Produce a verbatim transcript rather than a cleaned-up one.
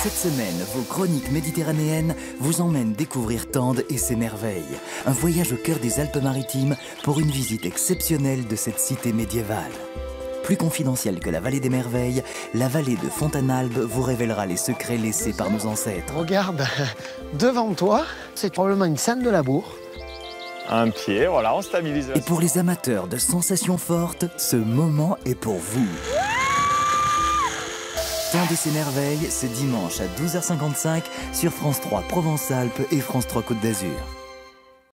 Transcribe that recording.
Cette semaine, vos chroniques méditerranéennes vous emmènent découvrir Tende et ses merveilles. Un voyage au cœur des Alpes-Maritimes pour une visite exceptionnelle de cette cité médiévale. Plus confidentielle que la vallée des merveilles, la vallée de Fontanalbe vous révélera les secrets laissés par nos ancêtres. Regarde, devant toi, c'est probablement une scène de labour. Un pied, voilà, on stabilise. Et pour les amateurs de sensations fortes, ce moment est pour vous. Tende et ses merveilles, ce dimanche à douze heures cinquante-cinq sur France trois Provence-Alpes et France trois Côte d'Azur.